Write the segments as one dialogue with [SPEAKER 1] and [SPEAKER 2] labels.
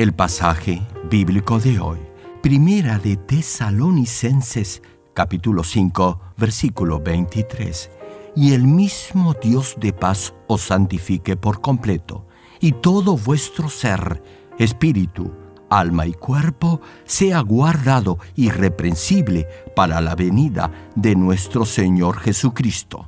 [SPEAKER 1] El pasaje bíblico de hoy, Primera de Tesalonicenses, capítulo 5, versículo 23. Y el mismo Dios de paz os santifique por completo, y todo vuestro ser, espíritu, alma y cuerpo, sea guardado irreprensible para la venida de nuestro Señor Jesucristo.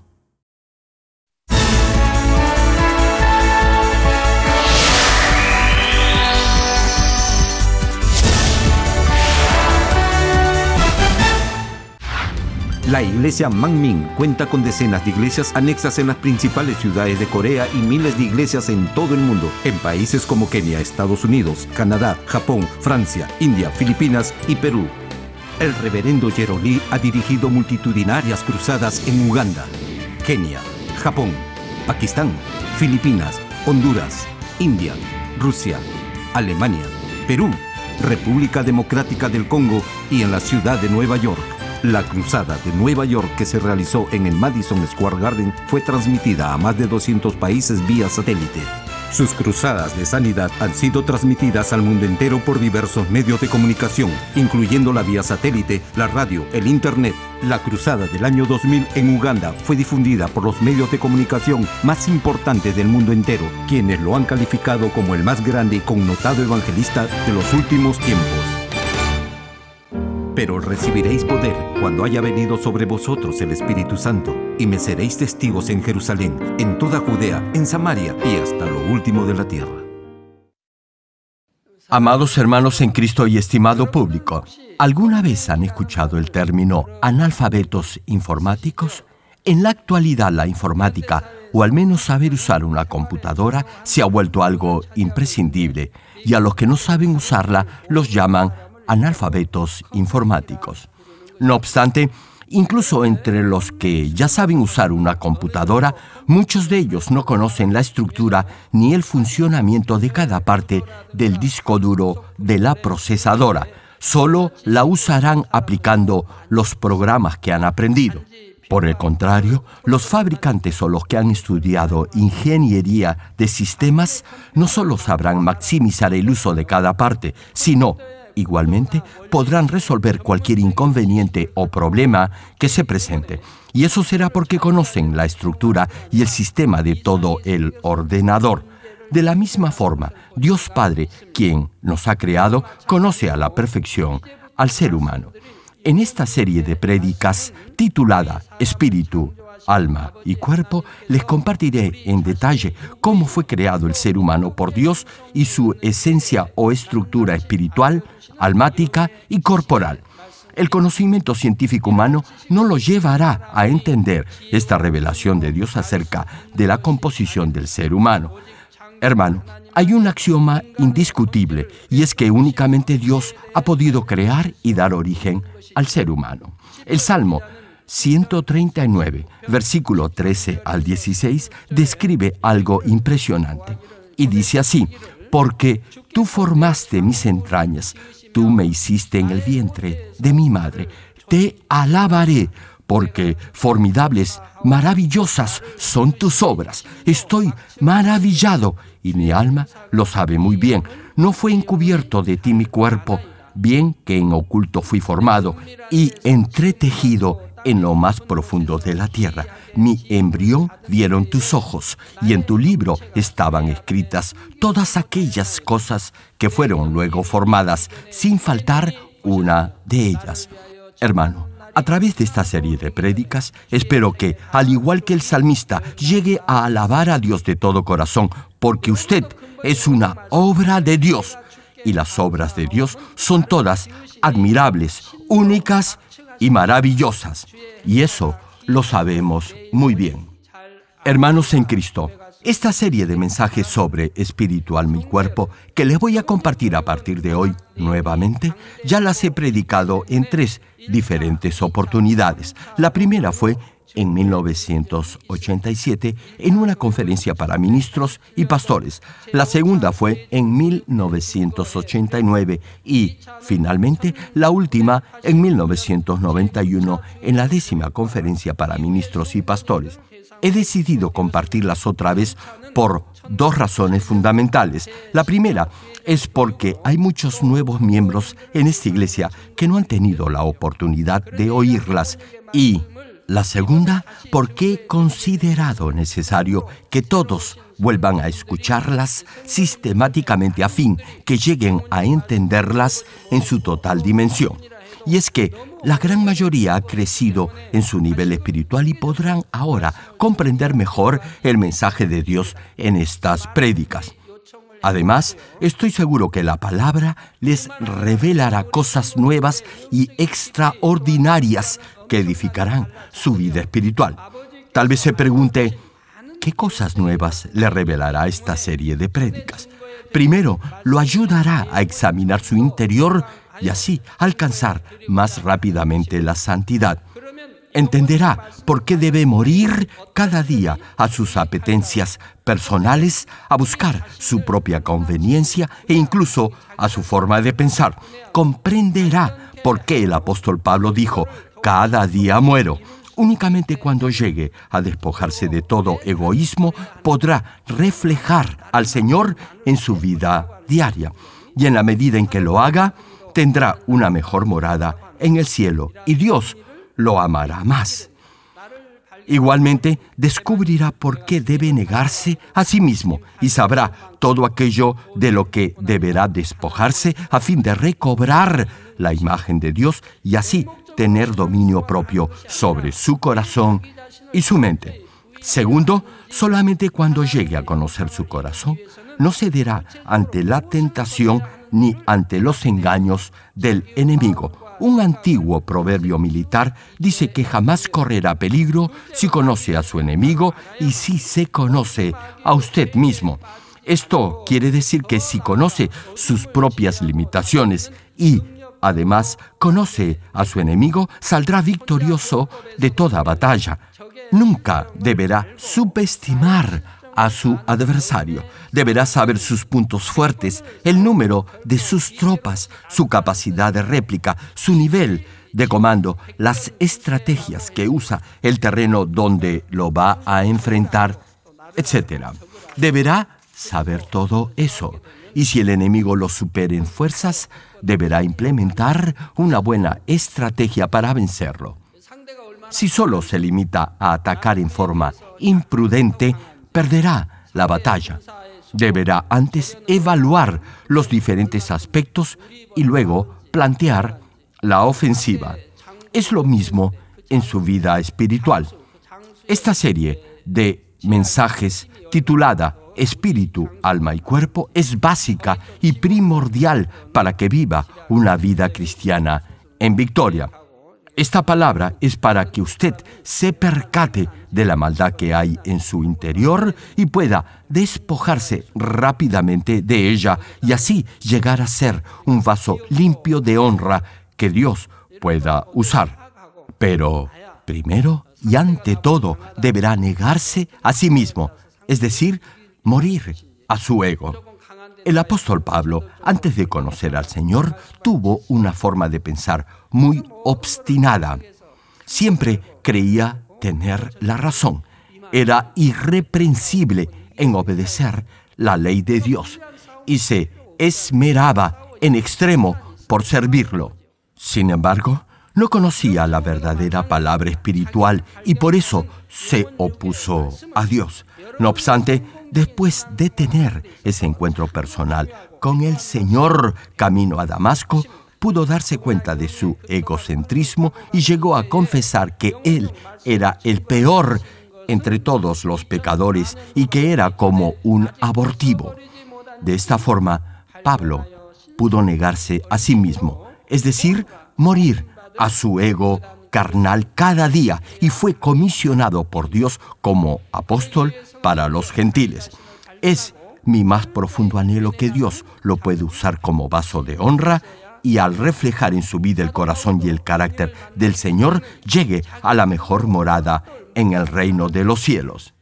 [SPEAKER 2] La iglesia Manmin cuenta con decenas de iglesias anexas en las principales ciudades de Corea y miles de iglesias en todo el mundo, en países como Kenia, Estados Unidos, Canadá, Japón, Francia, India, Filipinas y Perú. El reverendo Jerolí ha dirigido multitudinarias cruzadas en Uganda, Kenia, Japón, Pakistán, Filipinas, Honduras, India, Rusia, Alemania, Perú, República Democrática del Congo y en la ciudad de Nueva York. La cruzada de Nueva York, que se realizó en el Madison Square Garden, fue transmitida a más de 200 países vía satélite. Sus cruzadas de sanidad han sido transmitidas al mundo entero por diversos medios de comunicación, incluyendo la vía satélite, la radio, el internet. La cruzada del año 2000 en Uganda fue difundida por los medios de comunicación más importantes del mundo entero, quienes lo han calificado como el más grande y connotado evangelista de los últimos tiempos. Pero recibiréis poder cuando haya venido sobre vosotros el Espíritu Santo, y me seréis testigos en Jerusalén, en toda Judea, en Samaria y hasta lo último de la tierra.
[SPEAKER 1] Amados hermanos en Cristo y estimado público, ¿alguna vez han escuchado el término analfabetos informáticos? En la actualidad la informática, o al menos saber usar una computadora, se ha vuelto algo imprescindible, y a los que no saben usarla los llaman analfabetos informáticos. No obstante, incluso entre los que ya saben usar una computadora, muchos de ellos no conocen la estructura ni el funcionamiento de cada parte del disco duro de la procesadora. Solo la usarán aplicando los programas que han aprendido. Por el contrario, los fabricantes o los que han estudiado ingeniería de sistemas no solo sabrán maximizar el uso de cada parte, sino igualmente, podrán resolver cualquier inconveniente o problema que se presente. Y eso será porque conocen la estructura y el sistema de todo el ordenador. De la misma forma, Dios Padre, quien nos ha creado, conoce a la perfección al ser humano. En esta serie de prédicas titulada Espíritu, Alma y Cuerpo, les compartiré en detalle cómo fue creado el ser humano por Dios y su esencia o estructura espiritual, almática y corporal. El conocimiento científico humano no lo llevará a entender esta revelación de Dios acerca de la composición del ser humano. Hermano, hay un axioma indiscutible, y es que únicamente Dios ha podido crear y dar origen al ser humano. El Salmo 139, versículo 13 al 16, describe algo impresionante. Y dice así: porque tú formaste mis entrañas, tú me hiciste en el vientre de mi madre. Te alabaré, porque formidables, maravillosas son tus obras. Estoy maravillado, y mi alma lo sabe muy bien. No fue encubierto de ti mi cuerpo, bien que en oculto fui formado y entretejido en lo más profundo de la tierra. Mi embrión vieron tus ojos, y en tu libro estaban escritas todas aquellas cosas que fueron luego formadas, sin faltar una de ellas. Hermano, a través de esta serie de prédicas, espero que, al igual que el salmista, llegue a alabar a Dios de todo corazón, porque usted es una obra de Dios, y las obras de Dios son todas admirables, únicas y maravillosas, y eso lo sabemos muy bien. Hermanos en Cristo, esta serie de mensajes sobre espíritu, alma y cuerpo que les voy a compartir a partir de hoy nuevamente, ya las he predicado en 3 diferentes oportunidades. La primera fue en 1987 en una conferencia para ministros y pastores. La segunda fue en 1989 y, finalmente, la última en 1991 en la 10ª conferencia para ministros y pastores. He decidido compartirlas otra vez por dos razones fundamentales. La primera es porque hay muchos nuevos miembros en esta iglesia que no han tenido la oportunidad de oírlas. Y la segunda, porque he considerado necesario que todos vuelvan a escucharlas sistemáticamente a fin que lleguen a entenderlas en su total dimensión. Y es que la gran mayoría ha crecido en su nivel espiritual y podrán ahora comprender mejor el mensaje de Dios en estas prédicas. Además, estoy seguro que la palabra les revelará cosas nuevas y extraordinarias que edificarán su vida espiritual. Tal vez se pregunte, ¿qué cosas nuevas le revelará esta serie de prédicas? Primero, lo ayudará a examinar su interior y así alcanzar más rápidamente la santidad. Entenderá por qué debe morir cada día a sus apetencias personales, a buscar su propia conveniencia e incluso a su forma de pensar. Comprenderá por qué el apóstol Pablo dijo, cada día muero. Únicamente cuando llegue a despojarse de todo egoísmo, podrá reflejar al Señor en su vida diaria. Y en la medida en que lo haga, tendrá una mejor morada en el cielo y Dios lo amará más. Igualmente, descubrirá por qué debe negarse a sí mismo y sabrá todo aquello de lo que deberá despojarse a fin de recobrar la imagen de Dios y así tener dominio propio sobre su corazón y su mente. Segundo, solamente cuando llegue a conocer su corazón, no cederá ante la tentación ni ante los engaños del enemigo. Un antiguo proverbio militar dice que jamás correrá peligro si conoce a su enemigo y si se conoce a usted mismo. Esto quiere decir que si conoce sus propias limitaciones y además conoce a su enemigo, saldrá victorioso de toda batalla. Nunca deberá subestimar a su adversario. Deberá saber sus puntos fuertes, el número de sus tropas, su capacidad de réplica, su nivel de comando, las estrategias que usa, el terreno donde lo va a enfrentar, etc. Deberá saber todo eso. Y si el enemigo lo supera en fuerzas, deberá implementar una buena estrategia para vencerlo. Si solo se limita a atacar en forma imprudente, perderá la batalla. Deberá antes evaluar los diferentes aspectos y luego plantear la ofensiva. Es lo mismo en su vida espiritual. Esta serie de mensajes titulada Espíritu, Alma y Cuerpo es básica y primordial para que viva una vida cristiana en victoria. Esta palabra es para que usted se percate de la maldad que hay en su interior y pueda despojarse rápidamente de ella y así llegar a ser un vaso limpio de honra que Dios pueda usar. Pero primero y ante todo deberá negarse a sí mismo, es decir, morir a su ego. El apóstol Pablo, antes de conocer al Señor, tuvo una forma de pensar muy obstinada. Siempre creía tener la razón. Era irreprensible en obedecer la ley de Dios y se esmeraba en extremo por servirlo. Sin embargo, no conocía la verdadera palabra espiritual y por eso se opuso a Dios. No obstante, después de tener ese encuentro personal con el Señor camino a Damasco, pudo darse cuenta de su egocentrismo y llegó a confesar que él era el peor entre todos los pecadores y que era como un abortivo. De esta forma, Pablo pudo negarse a sí mismo, es decir, morir a su ego carnal cada día y fue comisionado por Dios como apóstol para los gentiles. Es mi más profundo anhelo que Dios lo pueda usar como vaso de honra y al reflejar en su vida el corazón y el carácter del Señor, llegue a la mejor morada en el reino de los cielos.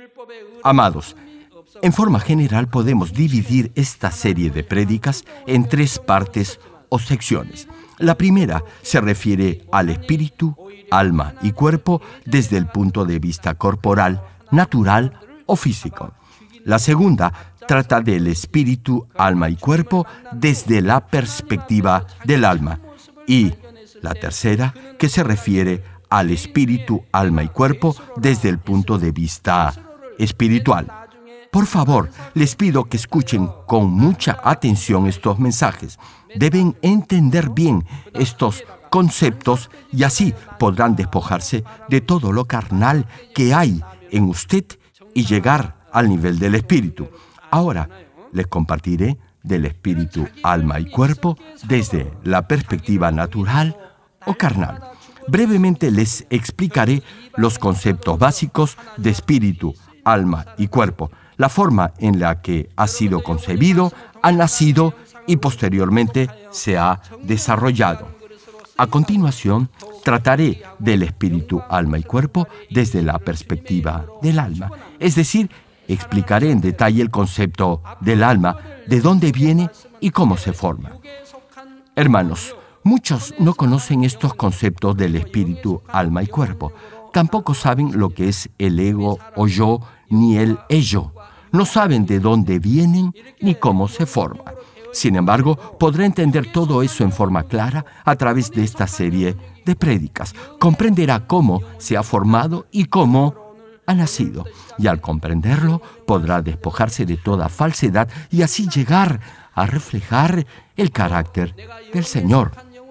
[SPEAKER 1] Amados, en forma general podemos dividir esta serie de prédicas en 3 partes o secciones. La primera se refiere al espíritu, alma y cuerpo desde el punto de vista corporal, natural o físico. La segunda trata del espíritu, alma y cuerpo desde la perspectiva del alma. Y la tercera, que se refiere al espíritu, alma y cuerpo desde el punto de vista espiritual. Por favor, les pido que escuchen con mucha atención estos mensajes. Deben entender bien estos conceptos y así podrán despojarse de todo lo carnal que hay en usted y llegar al nivel del espíritu. Ahora les compartiré del espíritu, alma y cuerpo desde la perspectiva natural o carnal. Brevemente les explicaré los conceptos básicos de espíritu, alma y cuerpo, la forma en la que ha sido concebido, ha nacido y posteriormente se ha desarrollado. A continuación, trataré del espíritu, alma y cuerpo desde la perspectiva del alma, es decir, explicaré en detalle el concepto del alma, de dónde viene y cómo se forma. Hermanos, muchos no conocen estos conceptos del espíritu, alma y cuerpo. Tampoco saben lo que es el ego o yo, ni el ello. No saben de dónde vienen ni cómo se forman. Sin embargo, podrá entender todo eso en forma clara a través de esta serie de prédicas. Comprenderá cómo se ha formado y cómo ha nacido. Y al comprenderlo, podrá despojarse de toda falsedad y así llegar a reflejar el carácter del Señor.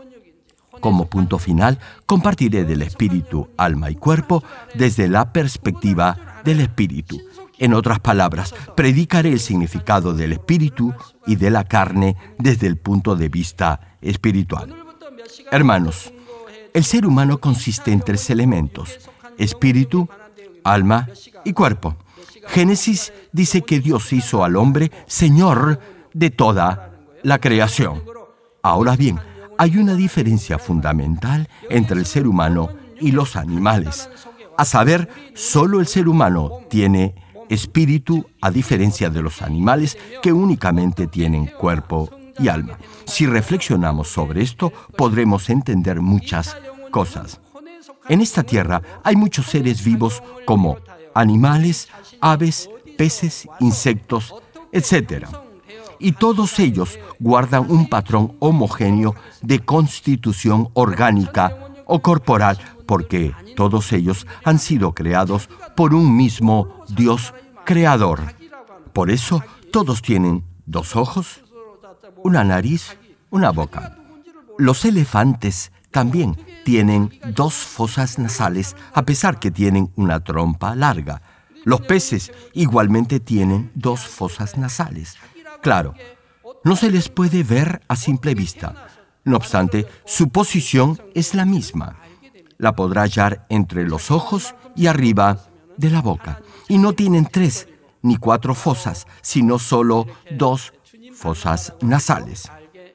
[SPEAKER 1] Como punto final, compartiré del espíritu, alma y cuerpo desde la perspectiva del espíritu. En otras palabras, predicaré el significado del espíritu y de la carne desde el punto de vista espiritual. Hermanos, el ser humano consiste en 3 elementos: espíritu, alma y cuerpo. Génesis dice que Dios hizo al hombre Señor de toda la creación. Ahora bien, hay una diferencia fundamental entre el ser humano y los animales. A saber, solo el ser humano tiene espíritu, a diferencia de los animales que únicamente tienen cuerpo y alma. Si reflexionamos sobre esto, podremos entender muchas cosas. En esta tierra hay muchos seres vivos como animales, aves, peces, insectos, etc. Y todos ellos guardan un patrón homogéneo de constitución orgánica o corporal, porque todos ellos han sido creados por un mismo Dios creador. Por eso, todos tienen 2 ojos, una nariz, una boca. Los elefantes también tienen 2 fosas nasales, a pesar que tienen una trompa larga. Los peces igualmente tienen 2 fosas nasales. Claro, no se les puede ver a simple vista. No obstante, su posición es la misma. La podrá hallar entre los ojos y arriba de la boca. Y no tienen 3 ni 4 fosas, sino solo 2 fosas nasales.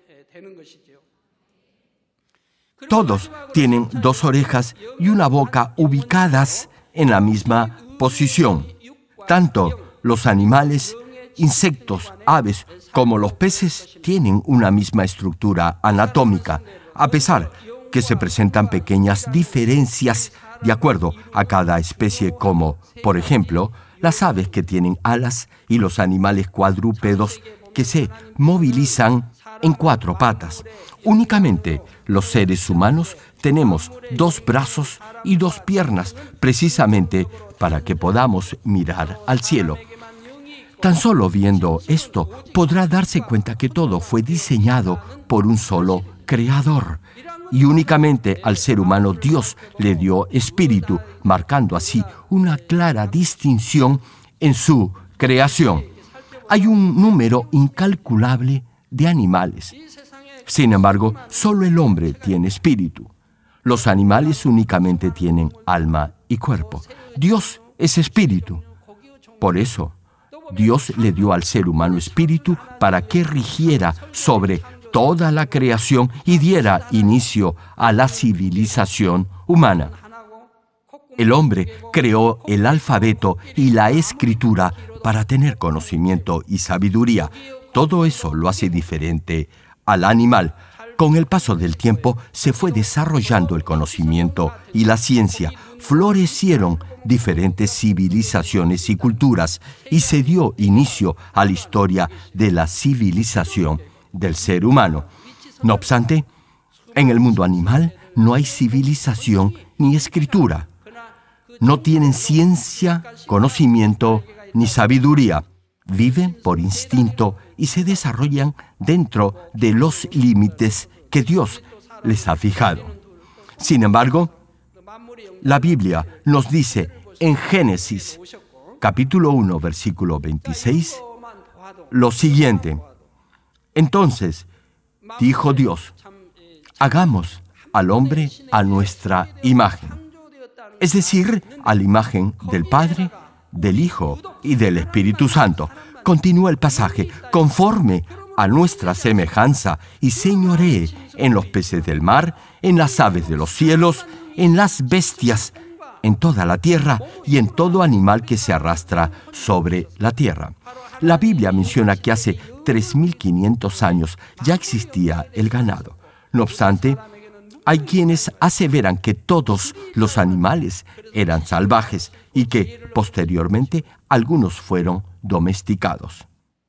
[SPEAKER 1] Todos tienen 2 orejas y una boca ubicadas en la misma posición. Tanto los animales, insectos, aves, como los peces tienen una misma estructura anatómica, a pesar que se presentan pequeñas diferencias de acuerdo a cada especie, como, por ejemplo, las aves que tienen alas y los animales cuadrúpedos que se movilizan en 4 patas. Únicamente los seres humanos tenemos 2 brazos y 2 piernas, precisamente para que podamos mirar al cielo. Tan solo viendo esto, podrá darse cuenta que todo fue diseñado por un solo creador. Y únicamente al ser humano Dios le dio espíritu, marcando así una clara distinción en su creación. Hay un número incalculable de animales. Sin embargo, solo el hombre tiene espíritu. Los animales únicamente tienen alma y cuerpo. Dios es espíritu. Por eso, Dios le dio al ser humano espíritu para que rigiera sobre toda la creación y diera inicio a la civilización humana. El hombre creó el alfabeto y la escritura para tener conocimiento y sabiduría. Todo eso lo hace diferente al animal. Con el paso del tiempo se fue desarrollando el conocimiento y la ciencia. Florecieron diferentes civilizaciones y culturas y se dio inicio a la historia de la civilización del ser humano. No obstante, en el mundo animal no hay civilización ni escritura. No tienen ciencia, conocimiento ni sabiduría. Viven por instinto y se desarrollan dentro de los límites que Dios les ha fijado. Sin embargo, la Biblia nos dice en Génesis, capítulo 1, versículo 26, lo siguiente. Entonces, dijo Dios, hagamos al hombre a nuestra imagen, es decir, a la imagen del Padre, del Hijo y del Espíritu Santo. Continúa el pasaje, conforme a nuestra semejanza, y señoree en los peces del mar, en las aves de los cielos, en las bestias, en toda la tierra y en todo animal que se arrastra sobre la tierra. La Biblia menciona que hace 3.500 años ya existía el ganado. No obstante, hay quienes aseveran que todos los animales eran salvajes y que, posteriormente, algunos fueron domesticados.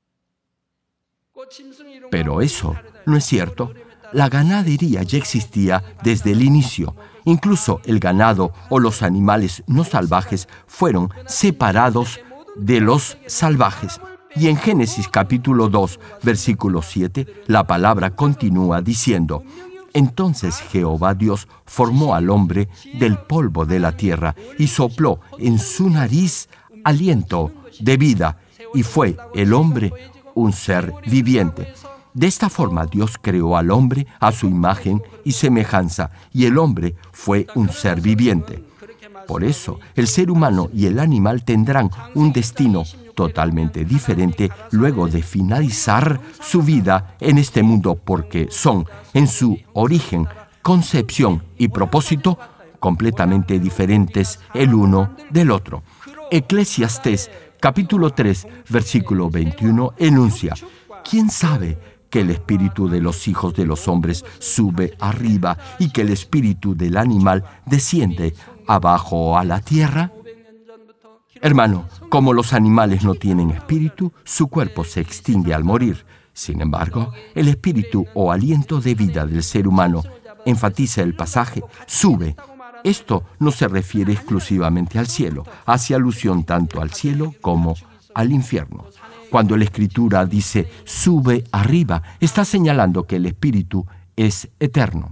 [SPEAKER 1] Pero eso no es cierto. La ganadería ya existía desde el inicio. Incluso el ganado o los animales no salvajes fueron separados de los salvajes. Y en Génesis capítulo 2, versículo 7, la palabra continúa diciendo: entonces Jehová Dios formó al hombre del polvo de la tierra y sopló en su nariz aliento de vida, y fue el hombre un ser viviente. De esta forma Dios creó al hombre a su imagen y semejanza, y el hombre fue un ser viviente. Por eso, el ser humano y el animal tendrán un destino totalmente diferente luego de finalizar su vida en este mundo, porque son, en su origen, concepción y propósito, completamente diferentes el uno del otro. Eclesiastés, capítulo 3, versículo 21, enuncia: ¿quién sabe que el espíritu de los hijos de los hombres sube arriba y que el espíritu del animal desciende abajo a la tierra? Hermano, como los animales no tienen espíritu, su cuerpo se extingue al morir. Sin embargo, el espíritu o aliento de vida del ser humano, enfatiza el pasaje, sube. Esto no se refiere exclusivamente al cielo, hace alusión tanto al cielo como al infierno. Cuando la Escritura dice sube arriba, está señalando que el espíritu es eterno.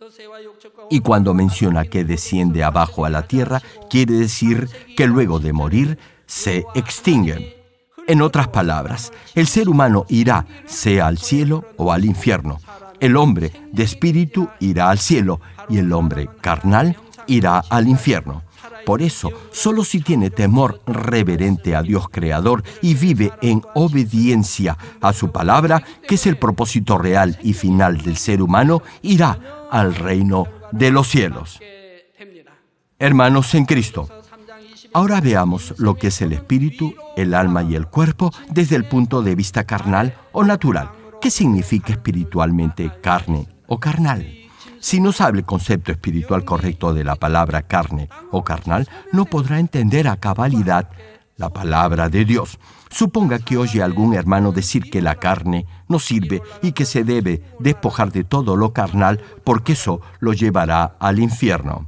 [SPEAKER 1] Y cuando menciona que desciende abajo a la tierra, quiere decir que luego de morir se extinguen. En otras palabras, el ser humano irá sea al cielo o al infierno. El hombre de espíritu irá al cielo y el hombre carnal irá al infierno. Por eso, solo si tiene temor reverente a Dios Creador y vive en obediencia a su palabra, que es el propósito real y final del ser humano, irá al reino de los cielos. Hermanos en Cristo, ahora veamos lo que es el espíritu, el alma y el cuerpo desde el punto de vista carnal o natural. ¿Qué significa espiritualmente carne o carnal? Si no sabe el concepto espiritual correcto de la palabra carne o carnal, no podrá entender a cabalidad la palabra de Dios. Suponga que oye a algún hermano decir que la carne no sirve y que se debe despojar de todo lo carnal porque eso lo llevará al infierno.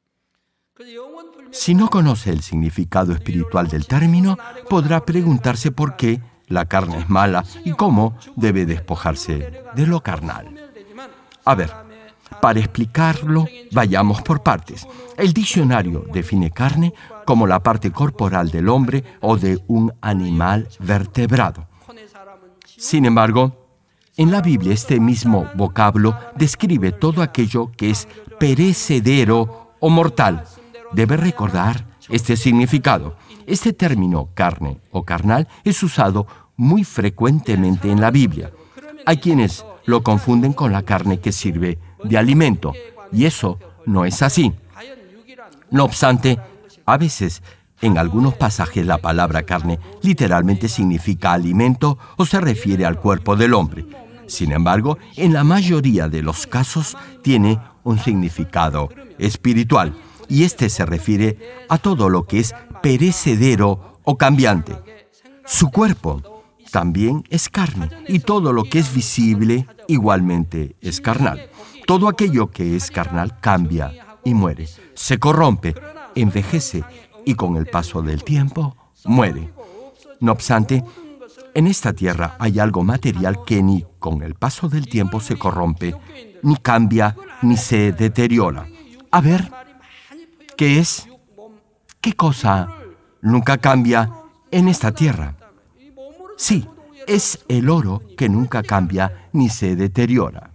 [SPEAKER 1] Si no conoce el significado espiritual del término, podrá preguntarse por qué la carne es mala y cómo debe despojarse de lo carnal. A ver, para explicarlo, vayamos por partes. El diccionario define carne como la parte corporal del hombre o de un animal vertebrado. Sin embargo, en la Biblia este mismo vocablo describe todo aquello que es perecedero o mortal. Debe recordar este significado. Este término carne o carnal es usado muy frecuentemente en la Biblia. Hay quienes lo confunden con la carne que sirve de alimento, y eso no es así. No obstante, a veces, en algunos pasajes la palabra carne literalmente significa alimento o se refiere al cuerpo del hombre. Sin embargo, en la mayoría de los casos tiene un significado espiritual, y este se refiere a todo lo que es perecedero o cambiante. Su cuerpo también es carne, y todo lo que es visible igualmente es carnal. Todo aquello que es carnal cambia y muere, se corrompe, envejece y con el paso del tiempo muere. No obstante, en esta tierra hay algo material que ni con el paso del tiempo se corrompe, ni cambia, ni se deteriora. A ver, ¿qué es? ¿Qué cosa nunca cambia en esta tierra? Sí, es el oro que nunca cambia ni se deteriora.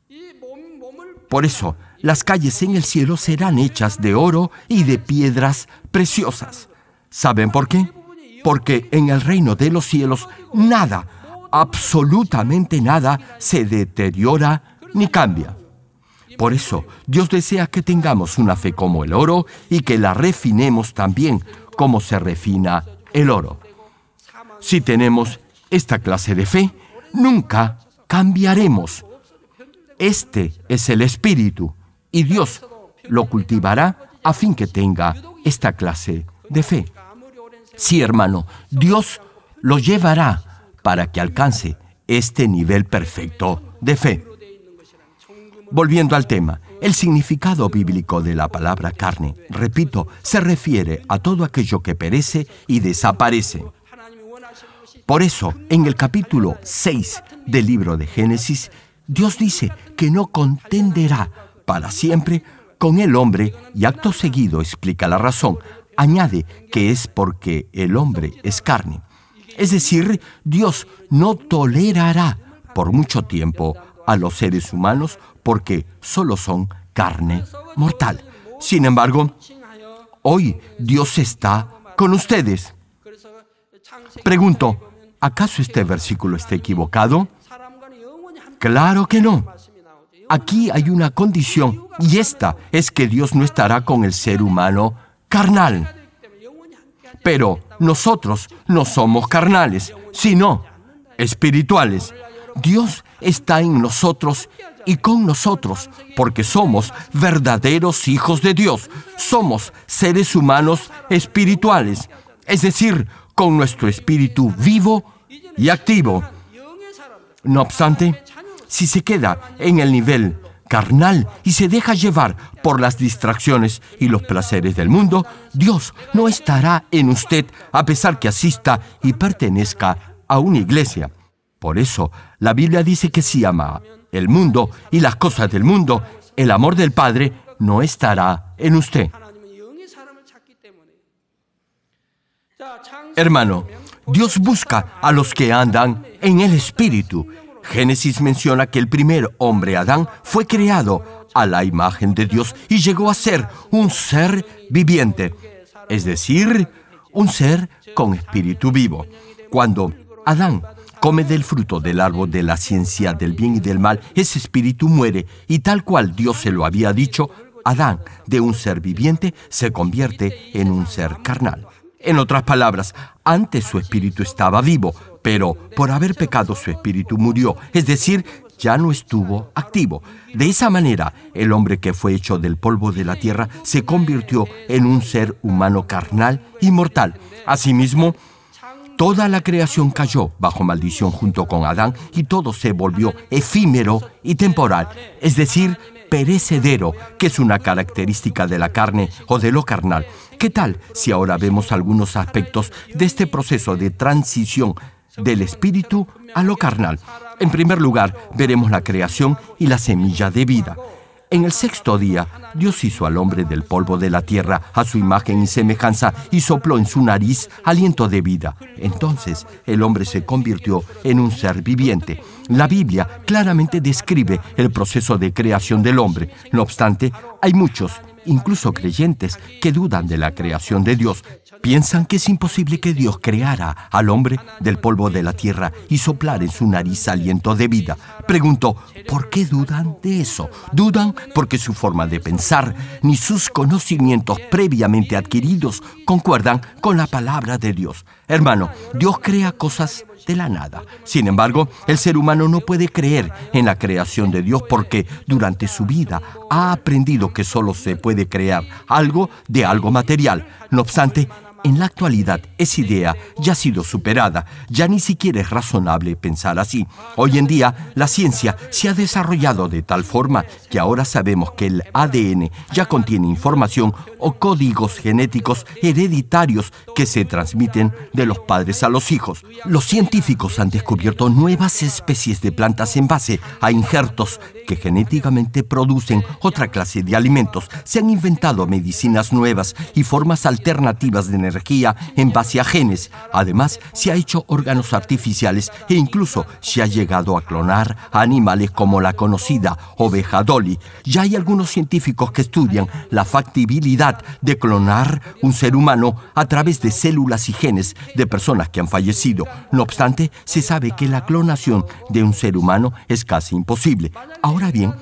[SPEAKER 1] Por eso, las calles en el cielo serán hechas de oro y de piedras preciosas. ¿Saben por qué? Porque en el reino de los cielos nada, absolutamente nada, se deteriora ni cambia. Por eso, Dios desea que tengamos una fe como el oro y que la refinemos también como se refina el oro. Si tenemos esta clase de fe, nunca cambiaremos. Este es el Espíritu, y Dios lo cultivará a fin que tenga esta clase de fe. Sí, hermano, Dios lo llevará para que alcance este nivel perfecto de fe. Volviendo al tema, el significado bíblico de la palabra carne, repito, se refiere a todo aquello que perece y desaparece. Por eso, en el capítulo 6 del libro de Génesis, Dios dice que no contenderá para siempre con el hombre y acto seguido explica la razón. Añade que es porque el hombre es carne. Es decir, Dios no tolerará por mucho tiempo a los seres humanos porque solo son carne mortal. Sin embargo, hoy Dios está con ustedes. Pregunto, ¿acaso este versículo está equivocado? Claro que no. Aquí hay una condición, y esta es que Dios no estará con el ser humano carnal. Pero nosotros no somos carnales, sino espirituales. Dios está en nosotros y con nosotros, porque somos verdaderos hijos de Dios. Somos seres humanos espirituales, es decir, con nuestro espíritu vivo y activo. No obstante, si se queda en el nivel carnal y se deja llevar por las distracciones y los placeres del mundo, Dios no estará en usted a pesar que asista y pertenezca a una iglesia. Por eso, la Biblia dice que si ama el mundo y las cosas del mundo, el amor del Padre no estará en usted. Hermano, Dios busca a los que andan en el Espíritu. Génesis menciona que el primer hombre, Adán, fue creado a la imagen de Dios y llegó a ser un ser viviente, es decir, un ser con espíritu vivo. Cuando Adán come del fruto del árbol de la ciencia del bien y del mal, ese espíritu muere y tal cual Dios se lo había dicho, Adán, de un ser viviente, se convierte en un ser carnal. En otras palabras, antes su espíritu estaba vivo, pero por haber pecado su espíritu murió, es decir, ya no estuvo activo. De esa manera, el hombre que fue hecho del polvo de la tierra se convirtió en un ser humano carnal y mortal. Asimismo, toda la creación cayó bajo maldición junto con Adán y todo se volvió efímero y temporal, es decir, perecedero, que es una característica de la carne o de lo carnal. ¿Qué tal si ahora vemos algunos aspectos de este proceso de transición del espíritu a lo carnal? En primer lugar, veremos la creación y la semilla de vida. En el sexto día, Dios hizo al hombre del polvo de la tierra a su imagen y semejanza y sopló en su nariz aliento de vida. Entonces, el hombre se convirtió en un ser viviente. La Biblia claramente describe el proceso de creación del hombre. No obstante, hay muchos, incluso creyentes, que dudan de la creación de Dios. Piensan que es imposible que Dios creara al hombre del polvo de la tierra y soplara en su nariz aliento de vida. Pregunto, ¿por qué dudan de eso? Dudan porque su forma de pensar ni sus conocimientos previamente adquiridos concuerdan con la palabra de Dios. Hermano, Dios crea cosas de la nada. Sin embargo, el ser humano no puede creer en la creación de Dios porque durante su vida ha aprendido que solo se puede crear algo de algo material. No obstante, en la actualidad, esa idea ya ha sido superada. Ya ni siquiera es razonable pensar así. Hoy en día, la ciencia se ha desarrollado de tal forma que ahora sabemos que el ADN ya contiene información o códigos genéticos hereditarios que se transmiten de los padres a los hijos. Los científicos han descubierto nuevas especies de plantas en base a injertos que genéticamente producen otra clase de alimentos. Se han inventado medicinas nuevas y formas alternativas de energía en base a genes. Además, se ha hecho órganos artificiales e incluso se ha llegado a clonar a animales como la conocida oveja Dolly. Ya hay algunos científicos que estudian la factibilidad de clonar un ser humano a través de células y genes de personas que han fallecido. No obstante, se sabe que la clonación de un ser humano es casi imposible. Ahora bien,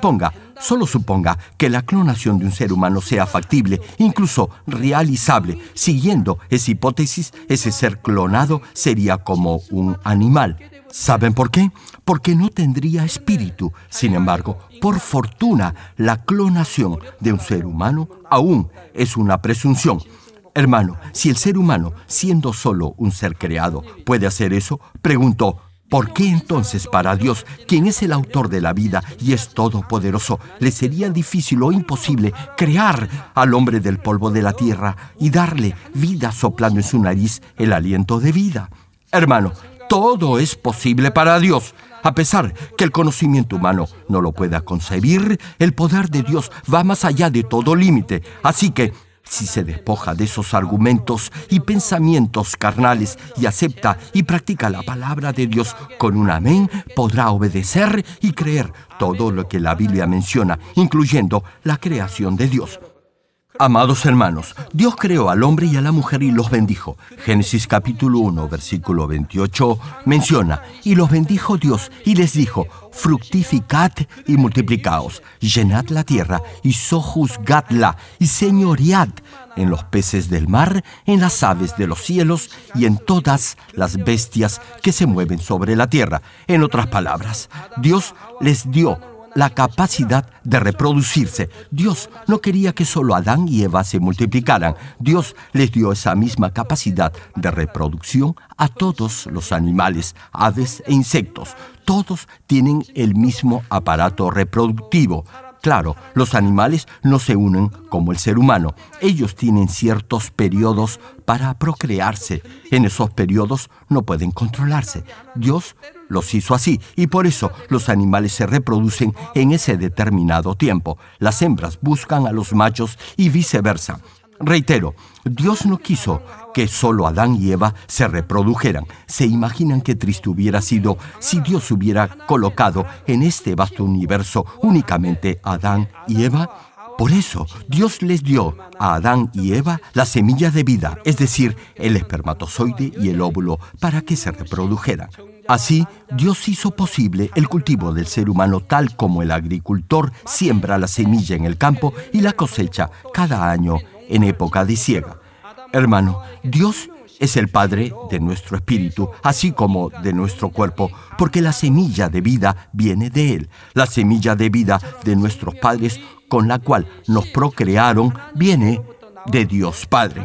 [SPEAKER 1] solo suponga que la clonación de un ser humano sea factible, incluso realizable. Siguiendo esa hipótesis, ese ser clonado sería como un animal. ¿Saben por qué? Porque no tendría espíritu. Sin embargo, por fortuna, la clonación de un ser humano aún es una presunción. Hermano, si el ser humano, siendo solo un ser creado, puede hacer eso, preguntó, ¿por qué entonces para Dios, quien es el autor de la vida y es todopoderoso, le sería difícil o imposible crear al hombre del polvo de la tierra y darle vida soplando en su nariz el aliento de vida? Hermano, todo es posible para Dios. A pesar que el conocimiento humano no lo pueda concebir, el poder de Dios va más allá de todo límite. Así que, si se despoja de esos argumentos y pensamientos carnales y acepta y practica la palabra de Dios con un amén, podrá obedecer y creer todo lo que la Biblia menciona, incluyendo la creación de Dios. Amados hermanos, Dios creó al hombre y a la mujer y los bendijo. Génesis capítulo 1, versículo 28 menciona, y los bendijo Dios y les dijo, fructificad y multiplicaos, llenad la tierra y sojuzgadla y señoread en los peces del mar, en las aves de los cielos y en todas las bestias que se mueven sobre la tierra. En otras palabras, Dios les dio la capacidad de reproducirse. Dios no quería que solo Adán y Eva se multiplicaran. Dios les dio esa misma capacidad de reproducción a todos los animales, aves e insectos. Todos tienen el mismo aparato reproductivo. Claro, los animales no se unen como el ser humano. Ellos tienen ciertos periodos para procrearse. En esos periodos no pueden controlarse. Dios los hizo así y por eso los animales se reproducen en ese determinado tiempo. Las hembras buscan a los machos y viceversa. Reitero, Dios no quiso que solo Adán y Eva se reprodujeran. ¿Se imaginan qué triste hubiera sido si Dios hubiera colocado en este vasto universo únicamente a Adán y Eva? Por eso, Dios les dio a Adán y Eva la semilla de vida, es decir, el espermatozoide y el óvulo, para que se reprodujeran. Así, Dios hizo posible el cultivo del ser humano tal como el agricultor siembra la semilla en el campo y la cosecha cada año en época de siega. Hermano, Dios es el Padre de nuestro espíritu, así como de nuestro cuerpo, porque la semilla de vida viene de Él. La semilla de vida de nuestros padres, con la cual nos procrearon, viene de Dios Padre.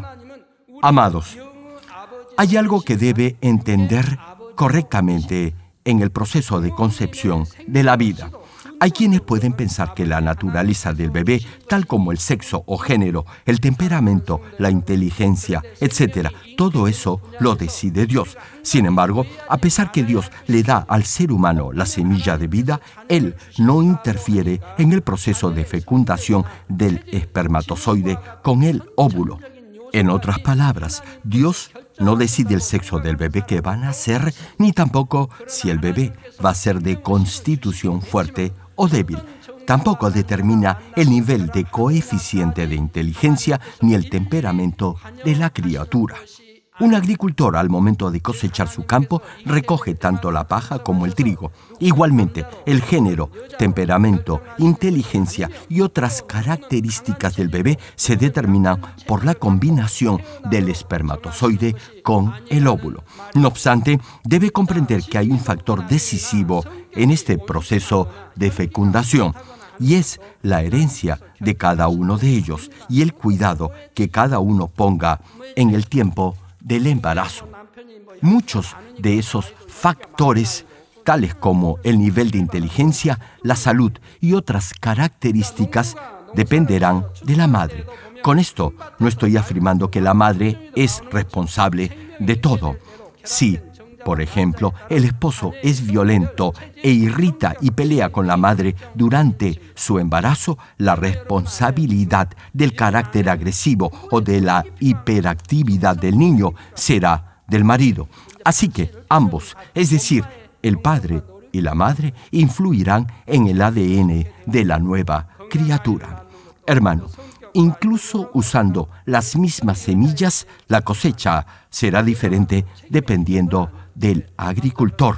[SPEAKER 1] Amados, hay algo que debe entender correctamente en el proceso de concepción de la vida. Hay quienes pueden pensar que la naturaleza del bebé, tal como el sexo o género, el temperamento, la inteligencia, etc., todo eso lo decide Dios. Sin embargo, a pesar que Dios le da al ser humano la semilla de vida, Él no interfiere en el proceso de fecundación del espermatozoide con el óvulo. En otras palabras, Dios no decide el sexo del bebé que va a nacer, ni tampoco si el bebé va a ser de constitución fuerte o débil. Tampoco determina el nivel de coeficiente de inteligencia ni el temperamento de la criatura. Un agricultor, al momento de cosechar su campo, recoge tanto la paja como el trigo. Igualmente, el género, temperamento, inteligencia y otras características del bebé se determinan por la combinación del espermatozoide con el óvulo. No obstante, debe comprender que hay un factor decisivo en este proceso de fecundación, y es la herencia de cada uno de ellos y el cuidado que cada uno ponga en el tiempo del embarazo. Muchos de esos factores, tales como el nivel de inteligencia, la salud y otras características, dependerán de la madre. Con esto no estoy afirmando que la madre es responsable de todo. Sí, por ejemplo, el esposo es violento e irrita y pelea con la madre durante su embarazo, la responsabilidad del carácter agresivo o de la hiperactividad del niño será del marido. Así que ambos, es decir, el padre y la madre, influirán en el ADN de la nueva criatura. Hermano, incluso usando las mismas semillas, la cosecha será diferente dependiendo del agricultor.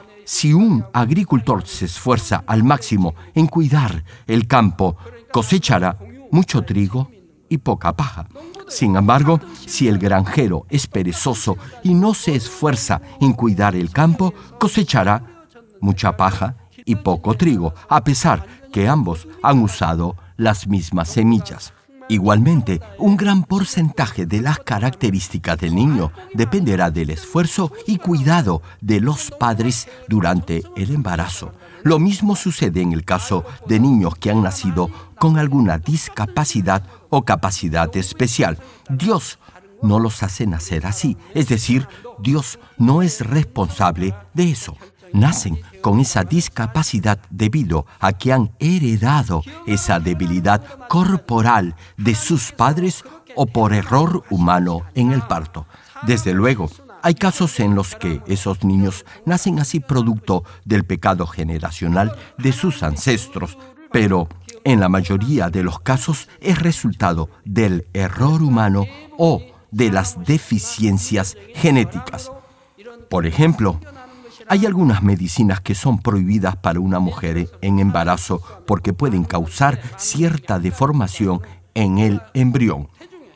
[SPEAKER 1] Si un agricultor se esfuerza al máximo en cuidar el campo, cosechará mucho trigo y poca paja. Sin embargo, si el granjero es perezoso y no se esfuerza en cuidar el campo, cosechará mucha paja y poco trigo, a pesar que ambos han usado las mismas semillas. Igualmente, un gran porcentaje de las características del niño dependerá del esfuerzo y cuidado de los padres durante el embarazo. Lo mismo sucede en el caso de niños que han nacido con alguna discapacidad o capacidad especial. Dios no los hace nacer así, es decir, Dios no es responsable de eso. Nacen con esa discapacidad debido a que han heredado esa debilidad corporal de sus padres o por error humano en el parto. Desde luego, hay casos en los que esos niños nacen así producto del pecado generacional de sus ancestros, pero en la mayoría de los casos es resultado del error humano o de las deficiencias genéticas. Por ejemplo, hay algunas medicinas que son prohibidas para una mujer en embarazo porque pueden causar cierta deformación en el embrión.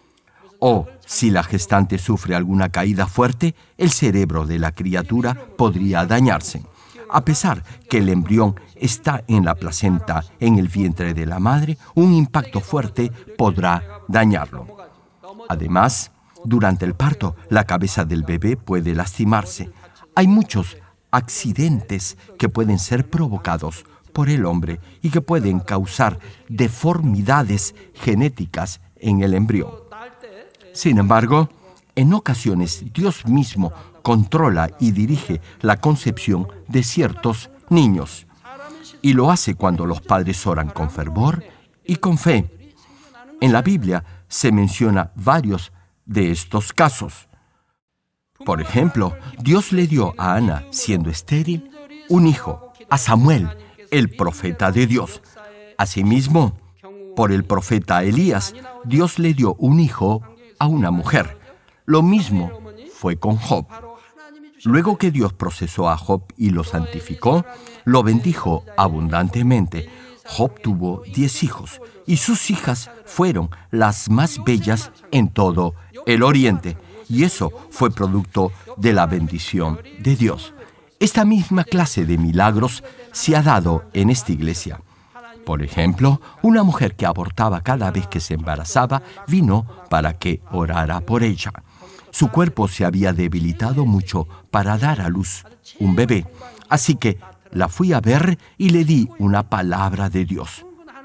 [SPEAKER 1] O, si la gestante sufre alguna caída fuerte, el cerebro de la criatura podría dañarse. A pesar que el embrión está en la placenta, en el vientre de la madre, un impacto fuerte podrá dañarlo. Además, durante el parto, la cabeza del bebé puede lastimarse. Hay muchos accidentes que pueden ser provocados por el hombre y que pueden causar deformidades genéticas en el embrión. Sin embargo, en ocasiones Dios mismo controla y dirige la concepción de ciertos niños, y lo hace cuando los padres oran con fervor y con fe. En la Biblia se menciona varios de estos casos. Por ejemplo, Dios le dio a Ana, siendo estéril, un hijo, a Samuel, el profeta de Dios. Asimismo, por el profeta Elías, Dios le dio un hijo a una mujer. Lo mismo fue con Job. Luego que Dios procesó a Job y lo santificó, lo bendijo abundantemente. Job tuvo 10 hijos, y sus hijas fueron las más bellas en todo el Oriente. Y eso fue producto de la bendición de Dios. Esta misma clase de milagros se ha dado en esta iglesia. Por ejemplo, una mujer que abortaba cada vez que se embarazaba vino para que orara por ella. Su cuerpo se había debilitado mucho para dar a luz un bebé. Así que la fui a ver y le di una palabra de Dios.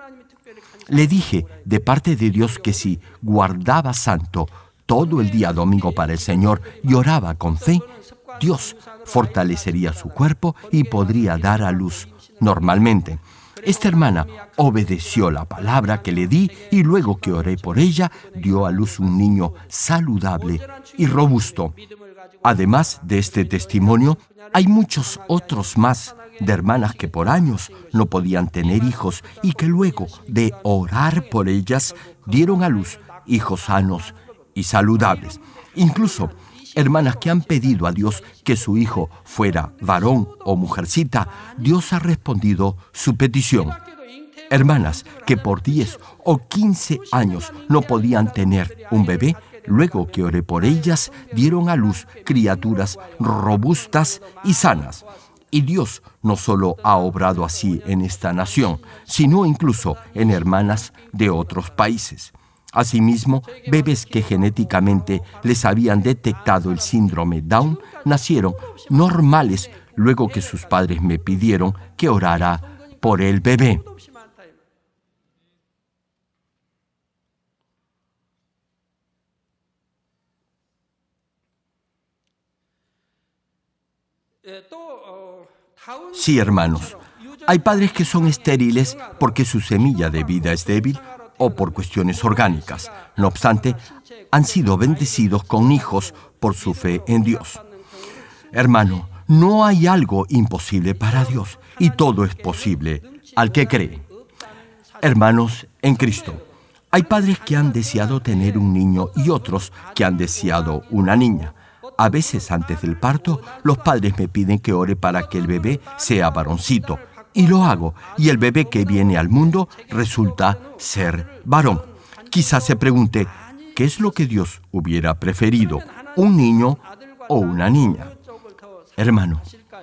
[SPEAKER 1] Le dije de parte de Dios que si guardaba santo todo el día domingo para el Señor y oraba con fe, Dios fortalecería su cuerpo y podría dar a luz normalmente. Esta hermana obedeció la palabra que le di y luego que oré por ella, dio a luz un niño saludable y robusto. Además de este testimonio, hay muchos otros más de hermanas que por años no podían tener hijos y que luego de orar por ellas dieron a luz hijos sanos y saludables. Incluso Hermanas que han pedido a Dios que su hijo fuera varón o mujercita, Dios ha respondido su petición. Hermanas que por 10 o 15 años no podían tener un bebé, luego que oré por ellas, dieron a luz criaturas robustas y sanas. Y Dios no solo ha obrado así en esta nación, sino incluso en hermanas de otros países. Asimismo, bebés que genéticamente les habían detectado el síndrome Down nacieron normales luego que sus padres me pidieron que orara por el bebé. Sí, hermanos, hay padres que son estériles porque su semilla de vida es débil o por cuestiones orgánicas. No obstante, han sido bendecidos con hijos por su fe en Dios. Hermano, no hay algo imposible para Dios y todo es posible al que cree. Hermanos en Cristo, hay padres que han deseado tener un niño y otros que han deseado una niña. A veces antes del parto, los padres me piden que ore para que el bebé sea varoncito. Y lo hago, y el bebé que viene al mundo resulta ser varón. Quizás se pregunte, ¿qué es lo que Dios hubiera preferido? ¿Un niño o una niña? Hermano,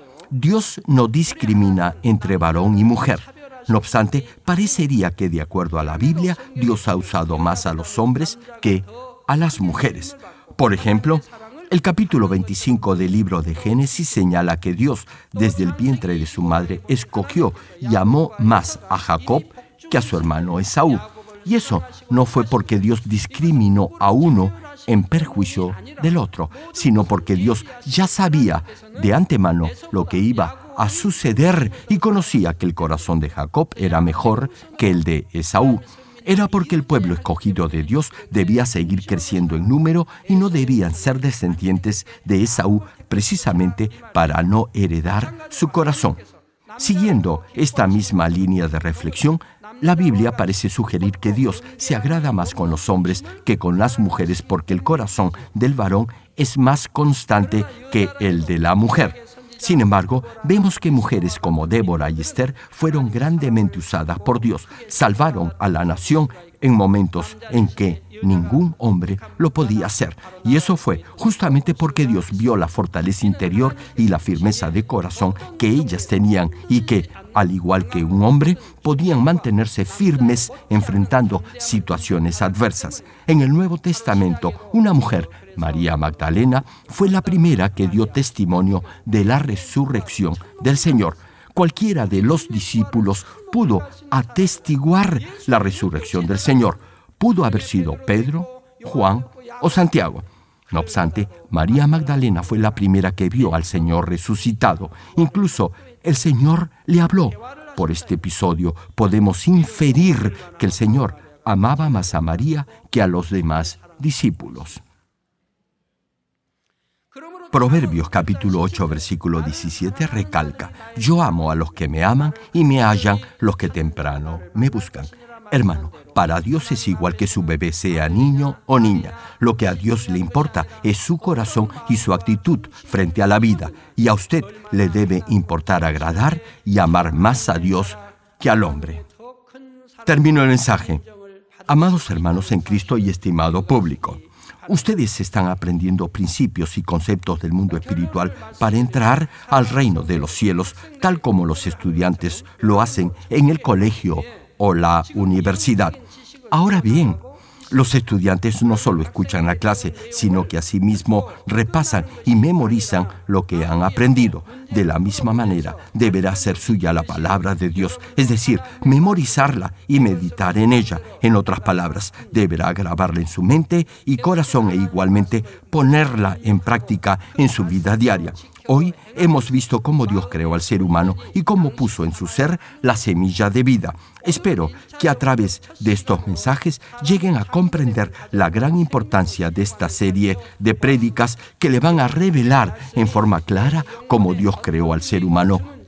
[SPEAKER 1] Dios no discrimina entre varón y mujer. No obstante, parecería que de acuerdo a la Biblia, Dios ha usado más a los hombres que a las mujeres. Por ejemplo, el capítulo 25 del libro de Génesis señala que Dios, desde el vientre de su madre, escogió y amó más a Jacob que a su hermano Esaú. Y eso no fue porque Dios discriminó a uno en perjuicio del otro, sino porque Dios ya sabía de antemano lo que iba a suceder y conocía que el corazón de Jacob era mejor que el de Esaú. Era porque el pueblo escogido de Dios debía seguir creciendo en número y no debían ser descendientes de Esaú precisamente para no heredar su corazón. Siguiendo esta misma línea de reflexión, la Biblia parece sugerir que Dios se agrada más con los hombres que con las mujeres porque el corazón del varón es más constante que el de la mujer. Sin embargo, vemos que mujeres como Débora y Esther fueron grandemente usadas por Dios, salvaron a la nación en momentos en que ningún hombre lo podía hacer. Y eso fue justamente porque Dios vio la fortaleza interior y la firmeza de corazón que ellas tenían y que, al igual que un hombre, podían mantenerse firmes enfrentando situaciones adversas. En el Nuevo Testamento, una mujer, María Magdalena, fue la primera que dio testimonio de la resurrección del Señor. Cualquiera de los discípulos pudo atestiguar la resurrección del Señor. Pudo haber sido Pedro, Juan o Santiago. No obstante, María Magdalena fue la primera que vio al Señor resucitado. Incluso el Señor le habló. Por este episodio podemos inferir que el Señor amaba más a María que a los demás discípulos. Proverbios capítulo 8, versículo 17 recalca: yo amo a los que me aman y me hallan los que temprano me buscan. Hermano, para Dios es igual que su bebé sea niño o niña. Lo que a Dios le importa es su corazón y su actitud frente a la vida. Y a usted le debe importar agradar y amar más a Dios que al hombre. Termino el mensaje. Amados hermanos en Cristo y estimado público, ustedes están aprendiendo principios y conceptos del mundo espiritual para entrar al reino de los cielos, tal como los estudiantes lo hacen en el colegio o la universidad. Ahora bien, los estudiantes no solo escuchan la clase, sino que asimismo repasan y memorizan lo que han aprendido. De la misma manera, deberá ser suya la palabra de Dios, es decir, memorizarla y meditar en ella. En otras palabras, deberá grabarla en su mente y corazón e igualmente ponerla en práctica en su vida diaria. Hoy hemos visto cómo Dios creó al ser humano y cómo puso en su ser la semilla de vida. Espero que a través de estos mensajes lleguen a comprender la gran importancia de esta serie de prédicas que le van a revelar en forma clara cómo Dios creó al ser humano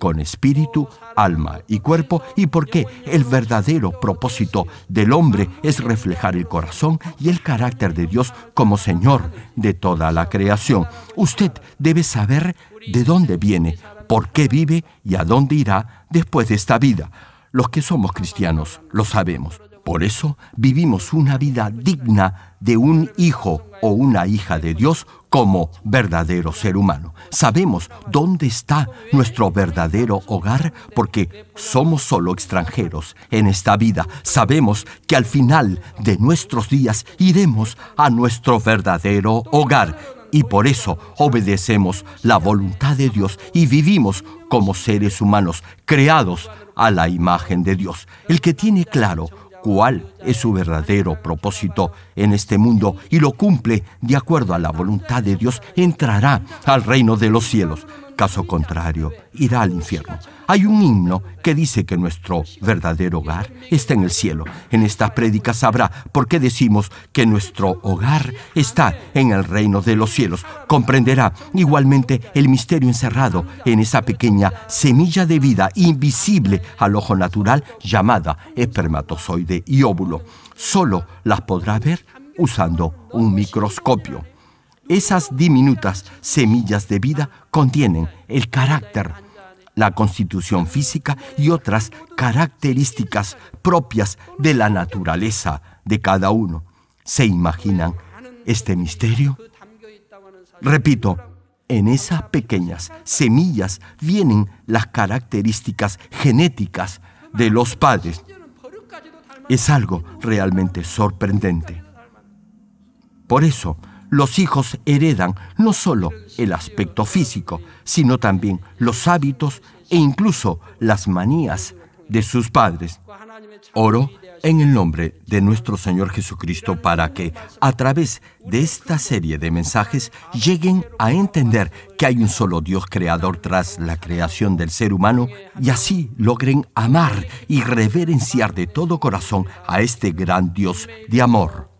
[SPEAKER 1] con espíritu, alma y cuerpo, y porque el verdadero propósito del hombre es reflejar el corazón y el carácter de Dios como Señor de toda la creación. Usted debe saber de dónde viene, por qué vive y a dónde irá después de esta vida. Los que somos cristianos lo sabemos. Por eso vivimos una vida digna de un hijo o una hija de Dios como verdadero ser humano. Sabemos dónde está nuestro verdadero hogar porque somos solo extranjeros en esta vida. Sabemos que al final de nuestros días iremos a nuestro verdadero hogar. Y por eso obedecemos la voluntad de Dios y vivimos como seres humanos creados a la imagen de Dios. El que tiene claro cuál es su verdadero propósito en este mundo y lo cumple de acuerdo a la voluntad de Dios, entrará al reino de los cielos. Caso contrario, irá al infierno. Hay un himno que dice que nuestro verdadero hogar está en el cielo. En estas prédicas sabrá por qué decimos que nuestro hogar está en el reino de los cielos. Comprenderá igualmente el misterio encerrado en esa pequeña semilla de vida invisible al ojo natural llamada espermatozoide y óvulo. Solo las podrá ver usando un microscopio. Esas diminutas semillas de vida contienen el carácter, la constitución física y otras características propias de la naturaleza de cada uno. ¿Se imaginan este misterio? Repito, en esas pequeñas semillas vienen las características genéticas de los padres. Es algo realmente sorprendente. Por eso, los hijos heredan no solo el aspecto físico, sino también los hábitos e incluso las manías de sus padres. Oro en el nombre de nuestro Señor Jesucristo para que, a través de esta serie de mensajes, lleguen a entender que hay un solo Dios creador tras la creación del ser humano y así logren amar y reverenciar de todo corazón a este gran Dios de amor.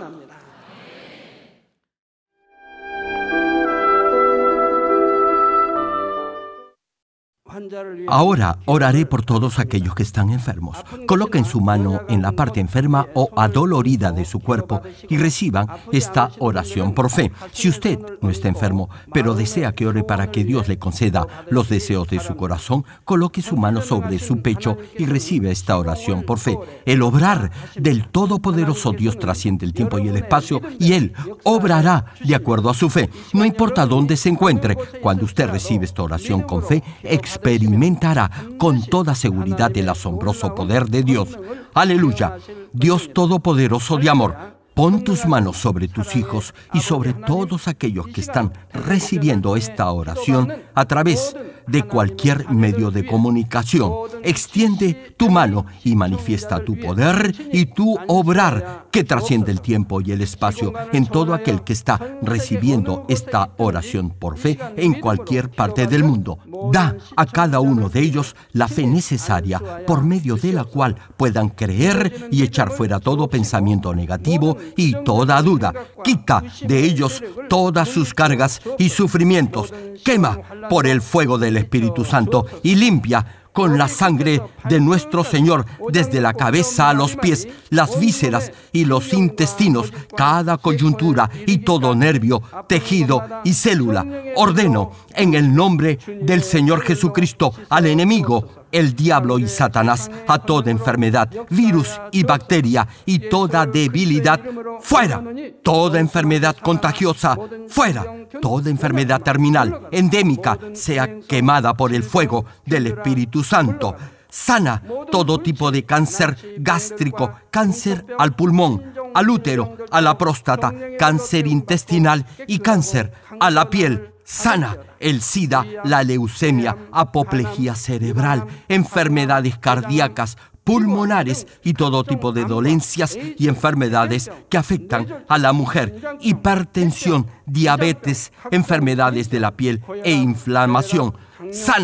[SPEAKER 1] Ahora oraré por todos aquellos que están enfermos. Coloquen su mano en la parte enferma o adolorida de su cuerpo y reciban esta oración por fe. Si usted no está enfermo, pero desea que ore para que Dios le conceda los deseos de su corazón, coloque su mano sobre su pecho y reciba esta oración por fe. El obrar del Todopoderoso Dios trasciende el tiempo y el espacio y Él obrará de acuerdo a su fe. No importa dónde se encuentre, cuando usted recibe esta oración con fe, experimentará con toda seguridad el asombroso poder de Dios. ¡Aleluya! Dios Todopoderoso de amor, pon tus manos sobre tus hijos y sobre todos aquellos que están recibiendo esta oración a través de cualquier medio de comunicación. Extiende tu mano y manifiesta tu poder y tu obrar que trasciende el tiempo y el espacio en todo aquel que está recibiendo esta oración por fe en cualquier parte del mundo. Da a cada uno de ellos la fe necesaria por medio de la cual puedan creer y echar fuera todo pensamiento negativo y toda duda. Quita de ellos todas sus cargas y sufrimientos. Quema por el fuego del Espíritu Santo y limpia con la sangre de nuestro Señor desde la cabeza a los pies, las vísceras y los intestinos, cada coyuntura y todo nervio, tejido y célula. Ordeno en el nombre del Señor Jesucristo al enemigo, el diablo y Satanás, a toda enfermedad, virus y bacteria y toda debilidad, fuera. Toda enfermedad contagiosa, fuera. Toda enfermedad terminal, endémica, sea quemada por el fuego del Espíritu Santo. Sana todo tipo de cáncer gástrico, cáncer al pulmón, al útero, a la próstata, cáncer intestinal y cáncer a la piel. Sana el SIDA, la leucemia, apoplejía cerebral, enfermedades cardíacas, pulmonares y todo tipo de dolencias y enfermedades que afectan a la mujer, hipertensión, diabetes, enfermedades de la piel e inflamación. Sana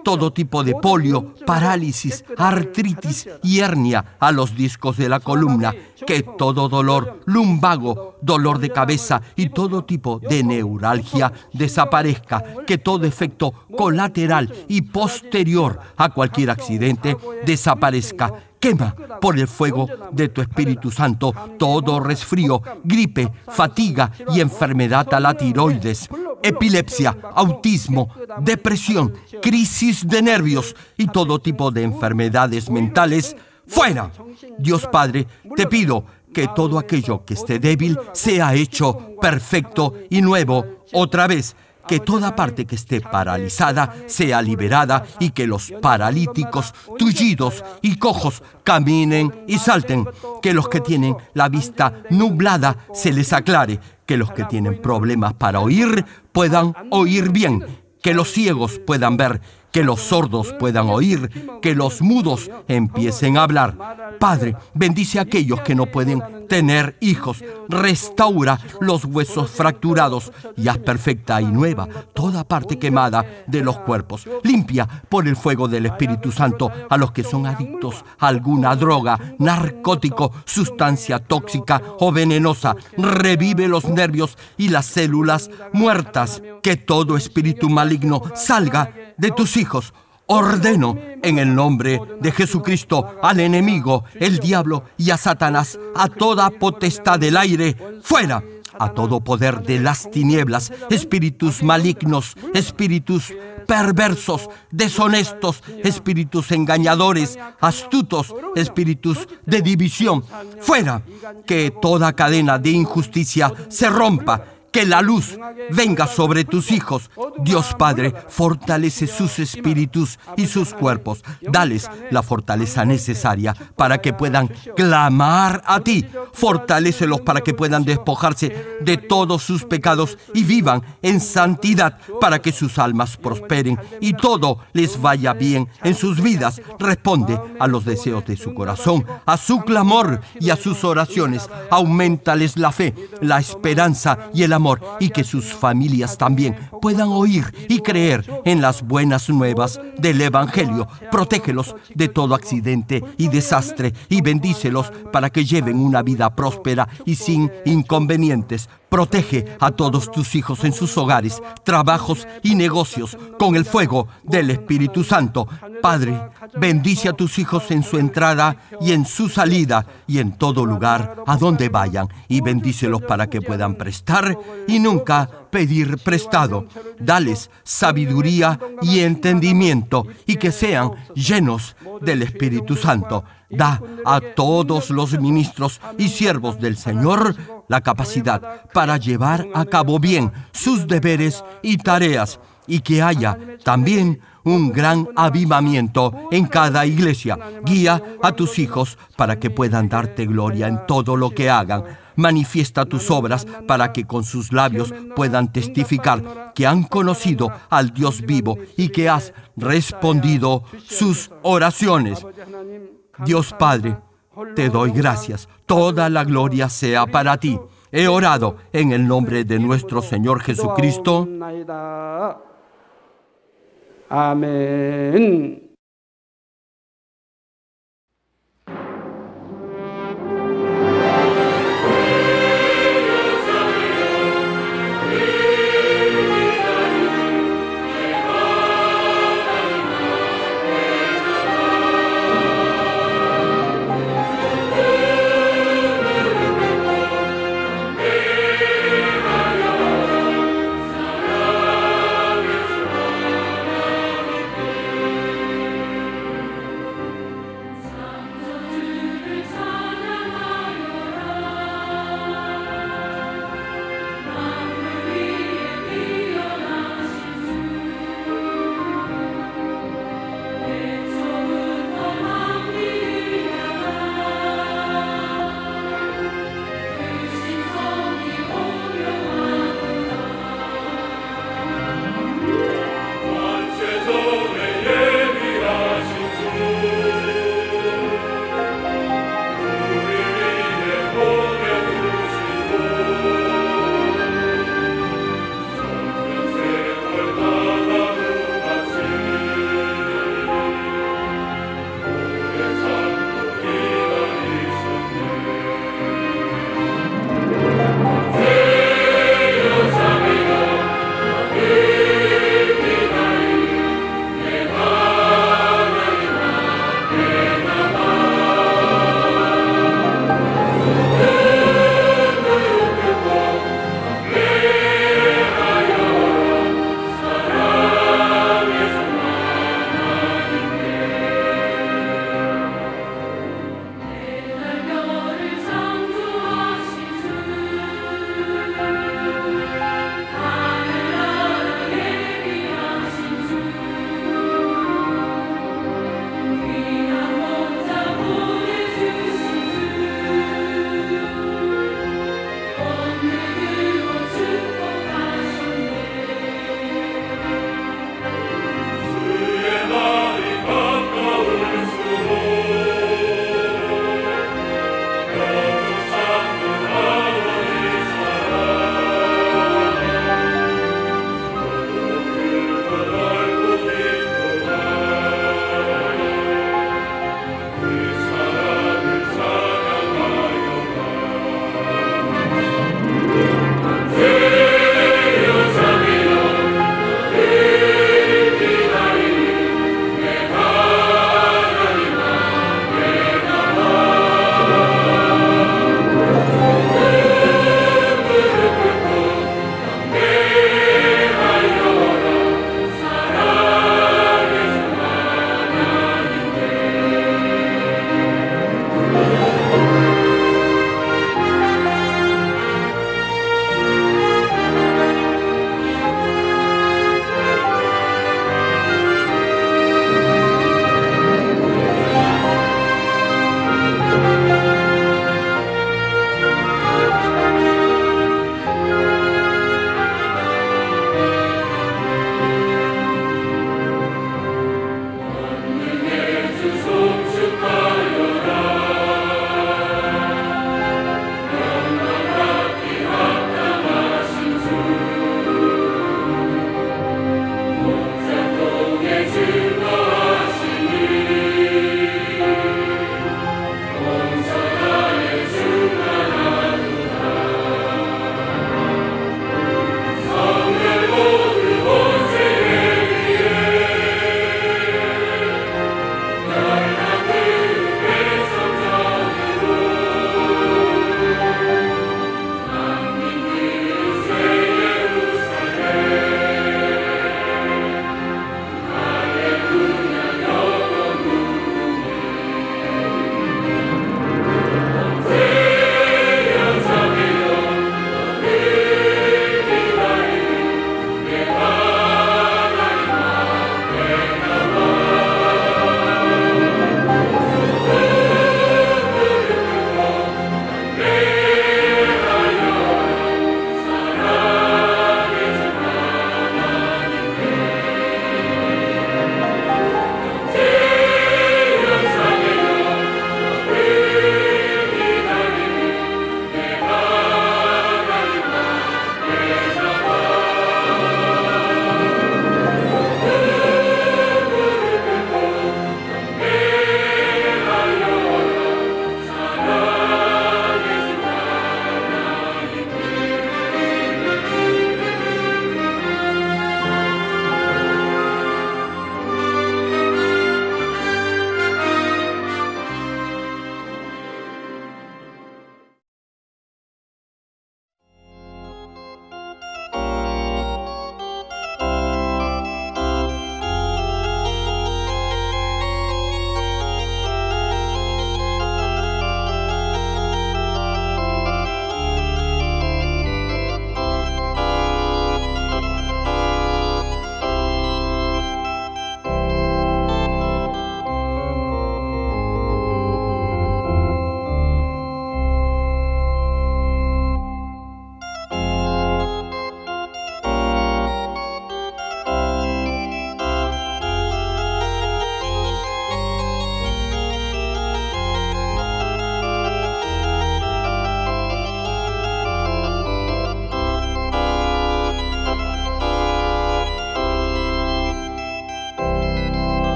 [SPEAKER 1] todo tipo de polio, parálisis, artritis y hernia a los discos de la columna, que todo dolor lumbago, dolor de cabeza y todo tipo de neuralgia desaparezca, que todo efecto colateral y posterior a cualquier accidente desaparezca. Quema por el fuego de tu Espíritu Santo todo resfrío, gripe, fatiga y enfermedad a la tiroides, epilepsia, autismo, depresión, crisis de nervios y todo tipo de enfermedades mentales. ¡Fuera! Dios Padre, te pido que todo aquello que esté débil sea hecho perfecto y nuevo otra vez. Que toda parte que esté paralizada sea liberada y que los paralíticos, tullidos y cojos caminen y salten. Que los que tienen la vista nublada se les aclare. Que los que tienen problemas para oír puedan oír bien. Que los ciegos puedan ver. Que los sordos puedan oír, que los mudos empiecen a hablar. Padre, bendice a aquellos que no pueden tener hijos. Restaura los huesos fracturados y haz perfecta y nueva toda parte quemada de los cuerpos. Limpia por el fuego del Espíritu Santo a los que son adictos a alguna droga, narcótico, sustancia tóxica o venenosa. Revive los nervios y las células muertas. Que todo espíritu maligno salga de tus hijos. Ordeno en el nombre de Jesucristo al enemigo, el diablo y a Satanás, a toda potestad del aire, fuera. A todo poder de las tinieblas, espíritus malignos, espíritus perversos, deshonestos, espíritus engañadores, astutos, espíritus de división, fuera. Que toda cadena de injusticia se rompa. Que la luz venga sobre tus hijos. Dios Padre, fortalece sus espíritus y sus cuerpos. Dales la fortaleza necesaria para que puedan clamar a ti. Fortalécelos para que puedan despojarse de todos sus pecados y vivan en santidad, para que sus almas prosperen y todo les vaya bien en sus vidas. Responde a los deseos de su corazón, a su clamor y a sus oraciones. Auméntales la fe, la esperanza y el amor, y que sus familias también puedan oír y creer en las buenas nuevas del Evangelio. Protégelos de todo accidente y desastre y bendícelos para que lleven una vida próspera y sin inconvenientes. Protege a todos tus hijos en sus hogares, trabajos y negocios con el fuego del Espíritu Santo. Padre, bendice a tus hijos en su entrada y en su salida y en todo lugar a donde vayan, y bendícelos para que puedan prestar y nunca pedir prestado. Dales sabiduría y entendimiento y que sean llenos del Espíritu Santo. Da a todos los ministros y siervos del Señor la capacidad para llevar a cabo bien sus deberes y tareas, y que haya también un gran avivamiento en cada iglesia. Guía a tus hijos para que puedan darte gloria en todo lo que hagan. Manifiesta tus obras para que con sus labios puedan testificar que han conocido al Dios vivo y que has respondido sus oraciones. Dios Padre, te doy gracias. Toda la gloria sea para ti. He orado en el nombre de nuestro Señor Jesucristo.
[SPEAKER 3] 아멘.